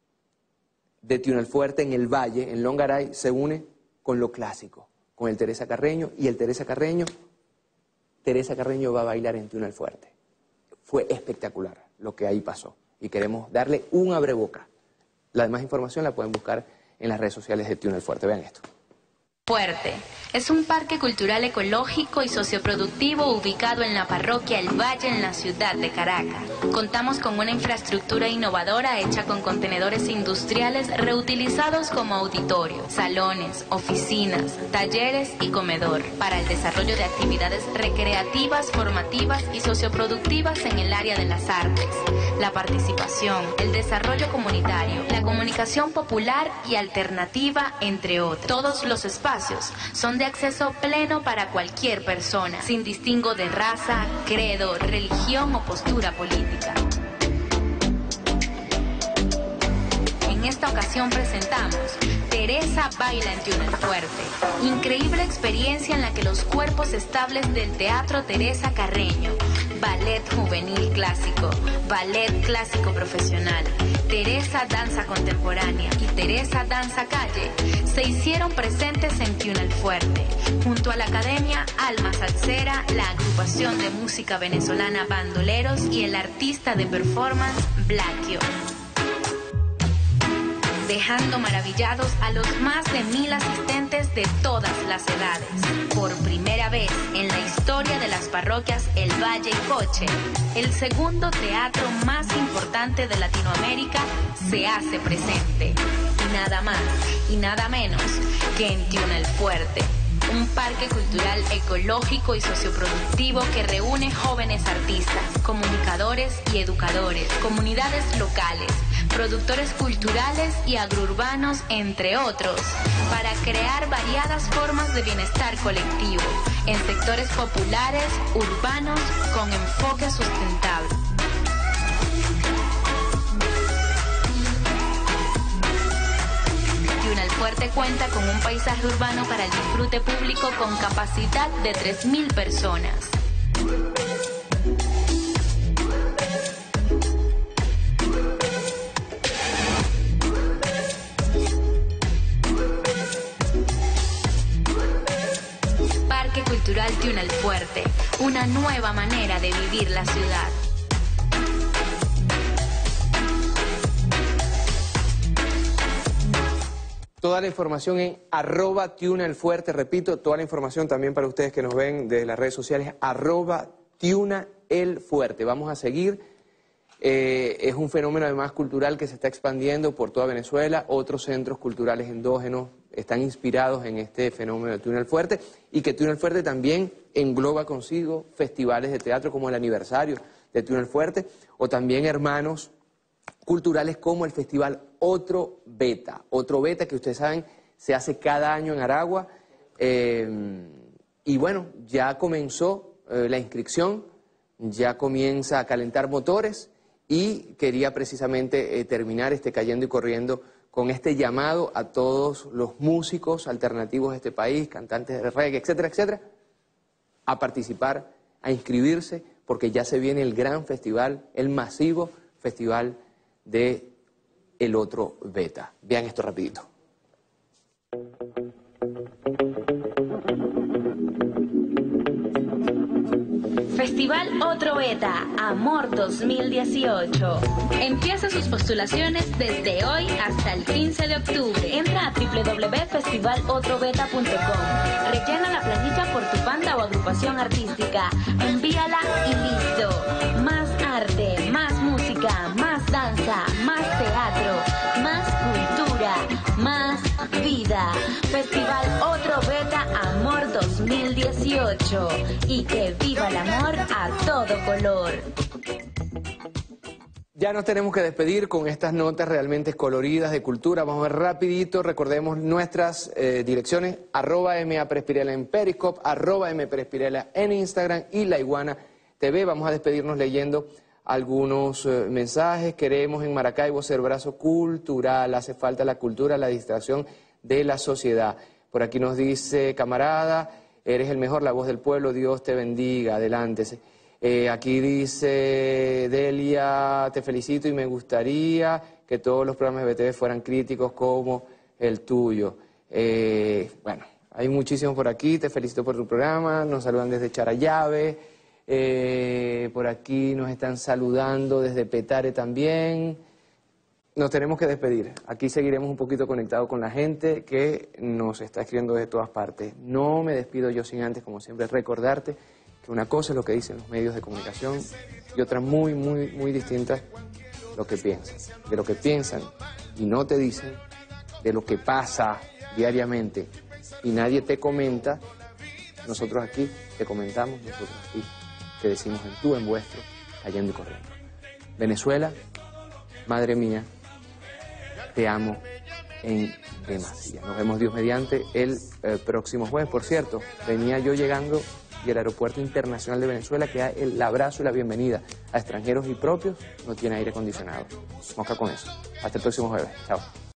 de Tiuna el Fuerte en el Valle, en Longaray, se une con lo clásico, con el Teresa Carreño, y el Teresa Carreño, Teresa Carreño va a bailar en Tiuna el Fuerte. Fue espectacular lo que ahí pasó y queremos darle un abreboca. La demás información la pueden buscar en las redes sociales de Tiuna el Fuerte. Vean esto. Fuerte es un parque cultural ecológico y socioproductivo ubicado en la parroquia El Valle en la ciudad de Caracas. Contamos con una infraestructura innovadora hecha con contenedores industriales reutilizados como auditorio, salones, oficinas, talleres y comedor para el desarrollo de actividades recreativas, formativas y socioproductivas en el área de las artes, la participación, el desarrollo comunitario, la comunicación popular y alternativa, entre otros. Todos los espacios son de acceso pleno para cualquier persona, sin distingo de raza, credo, religión o postura política. En esta ocasión presentamos Teresa baila en Tiuna el Fuerte. Increíble experiencia en la que los cuerpos estables del Teatro Teresa Carreño, ballet juvenil clásico, ballet clásico profesional, Teresa danza contemporánea y Teresa danza calle se hicieron presentes en Tiuna el Fuerte, junto a la Academia Alma Salsera, la agrupación de música venezolana Bandoleros y el artista de performance Blackio, dejando maravillados a los más de mil asistentes de todas las edades. Por primera vez en la historia de las parroquias El Valle y Coche, el segundo teatro más importante de Latinoamérica se hace presente. Y nada más y nada menos que en Tiuna el Fuerte, un parque cultural ecológico y socioproductivo que reúne jóvenes artistas, comunicadores y educadores, comunidades locales, productores culturales y agrourbanos, entre otros, para crear variadas formas de bienestar colectivo en sectores populares, urbanos, con enfoque sustentable. Tiuna el Fuerte cuenta con un paisaje urbano para el disfrute público con capacidad de tres mil personas. Parque Cultural Tiuna el Fuerte, una nueva manera de vivir la ciudad. Toda la información en arroba Tiuna el Fuerte, repito, toda la información también para ustedes que nos ven desde las redes sociales, arroba Tiuna el Fuerte. Vamos a seguir, eh, es un fenómeno además cultural que se está expandiendo por toda Venezuela, otros centros culturales endógenos están inspirados en este fenómeno de Tiuna el Fuerte, y que Tiuna el Fuerte también engloba consigo festivales de teatro como el aniversario de Tiuna el Fuerte, o también hermanos culturales como el festival Otro Beta. Otro Beta, que ustedes saben, se hace cada año en Aragua. Eh, y bueno, ya comenzó eh, la inscripción, ya comienza a calentar motores y quería precisamente eh, terminar este Cayendo y Corriendo con este llamado a todos los músicos alternativos de este país, cantantes de reggae, etcétera, etcétera, a participar, a inscribirse, porque ya se viene el gran festival, el masivo festival de El Otro Beta. Vean esto rapidito. Festival Otro Beta, Amor dos mil dieciocho. Empieza sus postulaciones desde hoy hasta el quince de octubre. Entra a doble u doble u doble u punto festival otro beta punto com. Rellena la planilla por tu banda o agrupación artística. Envíala y listo. Más arte, más música, más danza, más teatro, más cultura, más vida. Festival Otro Beta, Amor dos mil dieciocho. Y que viva el amor a todo color. Ya nos tenemos que despedir con estas notas realmente coloridas de cultura. Vamos a ver rapidito, recordemos nuestras eh, direcciones, arroba maprespirela en Periscope, arroba mprespirela en Instagram y La Iguana T V. Vamos a despedirnos leyendo algunos eh, mensajes. Queremos en Maracaibo ser brazo cultural, hace falta la cultura, la distracción de la sociedad. Por aquí nos dice, camarada, eres el mejor, la voz del pueblo, Dios te bendiga, adelante. Eh, aquí dice Delia, te felicito y me gustaría que todos los programas de B T V fueran críticos como el tuyo. Eh, bueno, hay muchísimos por aquí, te felicito por tu programa, nos saludan desde Charallave, eh, por aquí nos están saludando desde Petare también. Nos tenemos que despedir, aquí seguiremos un poquito conectados con la gente que nos está escribiendo de todas partes. No me despido yo sin antes, como siempre, recordarte que una cosa es lo que dicen los medios de comunicación y otra muy, muy, muy distinta, lo que piensan. De lo que piensan y no te dicen, de lo que pasa diariamente y nadie te comenta, nosotros aquí te comentamos, nosotros aquí te decimos en tú, en vuestro, Cayendo y Corriendo. Venezuela, madre mía, te amo en demasía. Nos vemos Dios mediante el eh, próximo jueves. Por cierto, venía yo llegando y el Aeropuerto Internacional de Venezuela, que da el abrazo y la bienvenida a extranjeros y propios, no tiene aire acondicionado. Mosca con eso. Hasta el próximo jueves. Chao.